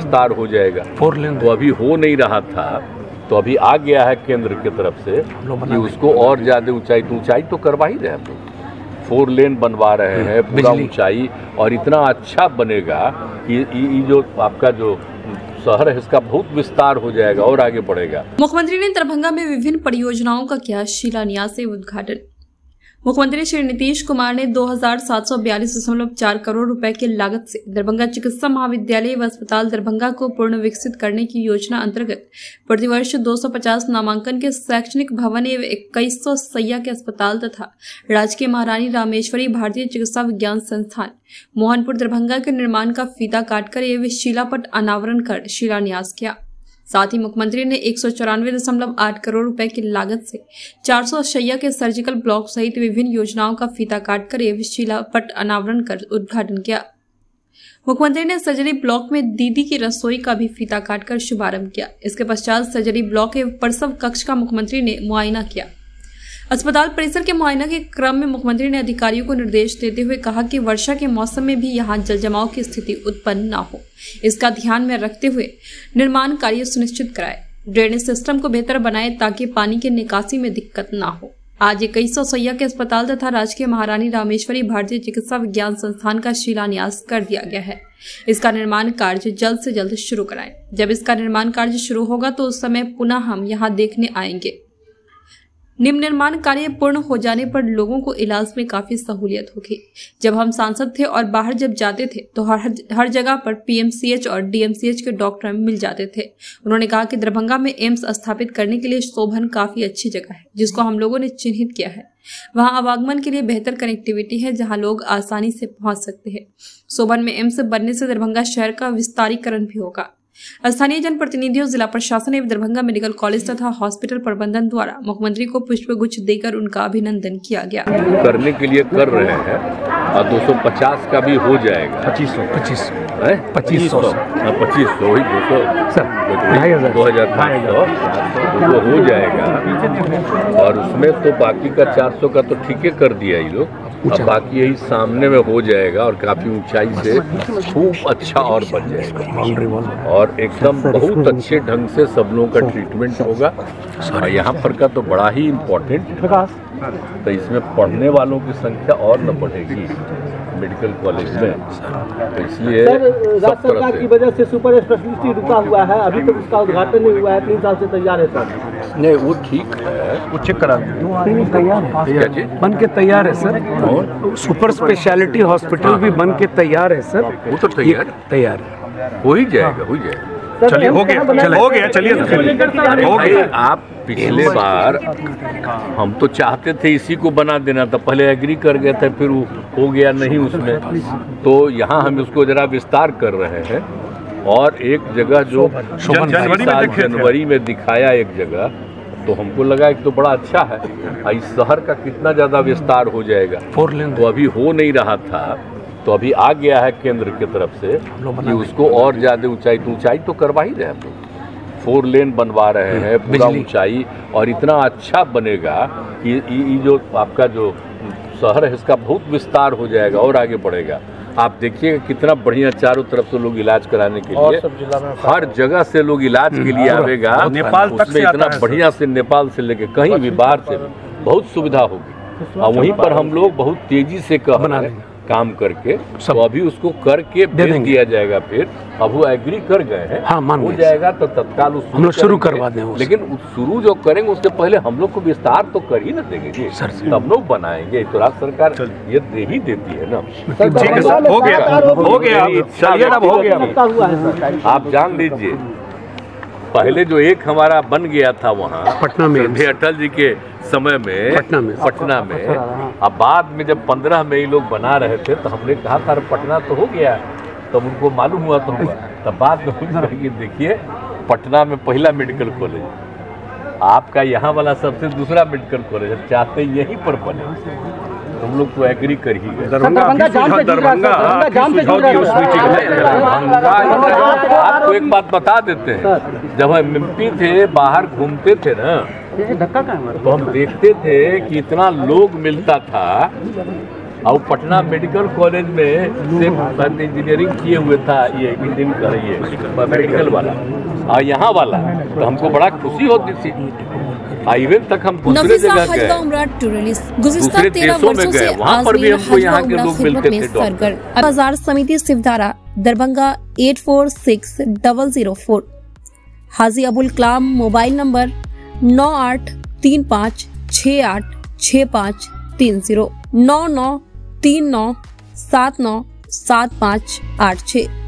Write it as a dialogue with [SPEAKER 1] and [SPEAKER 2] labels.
[SPEAKER 1] विस्तार हो जाएगा।
[SPEAKER 2] 4 लेन
[SPEAKER 1] तो अभी हो नहीं रहा था, तो अभी आ गया है केंद्र की तरफ से कि उसको और ज़्यादा ऊंचाई तो करवा ही रहे हैं हम लोग। 4 लेन बनवा रहे हैं, पूरा ऊंचाई, और इतना अच्छा बनेगा कि ये जो आपका जो शहर है इसका बहुत विस्तार हो जाएगा और आगे बढ़ेगा।
[SPEAKER 3] मुख्यमंत्री ने दरभंगा में विभिन्न परियोजनाओं का किया शिलान्यास एवं उद्घाटन। मुख्यमंत्री श्री नीतीश कुमार ने 2742.4 करोड़ रुपए की लागत से दरभंगा चिकित्सा महाविद्यालय व अस्पताल दरभंगा को पूर्ण विकसित करने की योजना अंतर्गत प्रतिवर्ष 250 नामांकन के शैक्षणिक भवन एवं 2100 शैय्या के अस्पताल तथा राजकीय महारानी रामेश्वरी भारतीय चिकित्सा विज्ञान संस्थान मोहनपुर दरभंगा के निर्माण का फीता काटकर एवं शिलापट अनावरण कर शिलान्यास किया। साथ ही मुख्यमंत्री ने 194.8 करोड़ रुपए की लागत से 400 शैय्या के सर्जिकल ब्लॉक सहित विभिन्न योजनाओं का फीता काटकर एवं शिलापट अनावरण कर उद्घाटन किया। मुख्यमंत्री ने सर्जरी ब्लॉक में दीदी की रसोई का भी फीता काटकर शुभारंभ किया। इसके पश्चात सर्जरी ब्लॉक एवं प्रसव कक्ष का मुख्यमंत्री ने मुआयना किया। अस्पताल परिसर के मुआयना के क्रम में मुख्यमंत्री ने अधिकारियों को निर्देश देते हुए कहा कि वर्षा के मौसम में भी यहां जल जमाव की स्थिति उत्पन्न न हो, इसका ध्यान में रखते हुए निर्माण कार्य सुनिश्चित कराए, ड्रेनेज सिस्टम को बेहतर बनाए ताकि पानी की निकासी में दिक्कत न हो। आज 2100 शैय्या के अस्पताल तथा राजकीय महारानी रामेश्वरी भारतीय चिकित्सा विज्ञान संस्थान का शिलान्यास कर दिया गया है। इसका निर्माण कार्य जल्द से जल्द शुरू कराएं। जब इसका निर्माण कार्य शुरू होगा तो उस समय पुनः हम यहाँ देखने आएंगे। निम्न निर्माण कार्य पूर्ण हो जाने पर लोगों को इलाज में काफी सहूलियत होगी। जब हम सांसद थे और बाहर जब जाते थे तो हर जगह पर पीएमसीएच और डीएमसीएच के डॉक्टर मिल जाते थे। उन्होंने कहा कि दरभंगा में एम्स स्थापित करने के लिए शोभन काफी अच्छी जगह है, जिसको हम लोगों ने चिन्हित किया है। वहां आवागमन के लिए बेहतर कनेक्टिविटी है, जहां लोग आसानी से पहुंच सकते हैं। शोभन में एम्स बनने से दरभंगा शहर का विस्तारीकरण भी होगा। स्थानीय जनप्रतिनिधियों, जिला प्रशासन एवं दरभंगा मेडिकल कॉलेज तथा हॉस्पिटल प्रबंधन द्वारा मुख्यमंत्री को पुष्पगुच्छ देकर उनका अभिनंदन किया गया।
[SPEAKER 1] करने के लिए कर रहे हैं और 250 का भी हो जाएगा। 2500 वही 2500 हो जाएगा। और उसमें तो बाकी का 400 का तो ठीक है कर दिया ये लोग, अब बाकी यही सामने में हो जाएगा और काफी ऊंचाई से खूब अच्छा और बन जाएगा और एकदम बहुत अच्छे ढंग से सब लोगों का ट्रीटमेंट होगा। और यहाँ पर का तो बड़ा ही इम्पोर्टेंट, तो इसमें पढ़ने वालों की संख्या और न बढ़ेगी मेडिकल कॉलेज में, तो इसलिए सब तरह की वजह से सुपर स्पेशलिटी रुका हुआ है, अभी तक उसका उद्घाटन नहीं हुआ है। 3 साल से तैयार है सर। नहीं वो ठीक है, वो चेक करा
[SPEAKER 2] बन के तैयार है सर। सुपर स्पेशलिटी हॉस्पिटल भी बन के तैयार है सर।
[SPEAKER 1] वो तो तैयार है, हो ही जाएगा।
[SPEAKER 2] चलिए हो गया चलिए हो गया।
[SPEAKER 1] आप पिछले बार हम तो चाहते थे इसी को बना देना था, पहले एग्री कर गए थे, फिर हो गया नहीं उसमें, तो यहाँ हम उसको जरा विस्तार कर रहे हैं। और एक जगह जो जनवरी में दिखाया एक जगह, तो हमको लगा एक तो बड़ा अच्छा है, इस शहर का कितना ज़्यादा विस्तार हो जाएगा।
[SPEAKER 2] 4 लेन
[SPEAKER 1] तो अभी हो नहीं रहा था, तो अभी आ गया है केंद्र की तरफ से कि उसको और ज़्यादा ऊंचाई तो करवा ही रहे हैं हम लोग। 4 लेन बनवा रहे हैं, पूरा ऊंचाई, और इतना अच्छा बनेगा कि ये जो आपका जो शहर है इसका बहुत विस्तार हो जाएगा और आगे बढ़ेगा। आप देखिएगा कितना बढ़िया चारों तरफ से लोग इलाज कराने के लिए, हर जगह से लोग इलाज के लिए आवेगा। नेपाल तक से इतना बढ़िया से, नेपाल से लेके कहीं भी बाहर से बहुत सुविधा होगी। और वहीं पर हम लोग बहुत तेजी से काम करके तो अभी उसको करके भेज दिया जाएगा। फिर अब वो एग्री कर गए हैं,
[SPEAKER 2] हाँ,
[SPEAKER 1] हो जाएगा तो तत्काल
[SPEAKER 2] हम लोग शुरू करवा दें।
[SPEAKER 1] लेकिन शुरू जो करेंगे उसके पहले हम लोग को विस्तार तो कर ही ना देंगे जी, तब लोग बनाएंगे। तो राज्य सरकार ये दे ही देती है ना। हो गया। आप जान लीजिए पहले जो एक हमारा बन गया था वहाँ
[SPEAKER 2] पटना में,
[SPEAKER 1] अटल जी के समय में पटना में, अब बाद में जब 15 में ये लोग बना रहे थे तो हमने कहा था पटना तो हो गया, तब उनको मालूम हुआ तो हुआ, तब बाद में देखिए पटना में पहला मेडिकल कॉलेज, आपका यहाँ वाला सबसे दूसरा मेडिकल कॉलेज, चाहते यहीं पर बने, हम लोग तो एग्री कर ही गए। आपको एक बात बता देते हैं, जब हम एमपी थे बाहर घूमते थे ना, तो हम देखते थे कि इतना लोग मिलता था और पटना मेडिकल कॉलेज में से इंजीनियरिंग किए हुए था, ये इंजीनियरिंग कर रही है मेडिकल वाला, और यहाँ वाला, तो हमको बड़ा खुशी होती थी। इवन तक हम दूसरे जगह गए, दूसरे देशों में गए, वहाँ पर भी हमको यहाँ के लोग मिलते थे डॉक्टर।
[SPEAKER 3] बाजार समिति सिवधारा दरभंगा 846004। Haji Abul Kalam mobile number 9835686530 9939797586।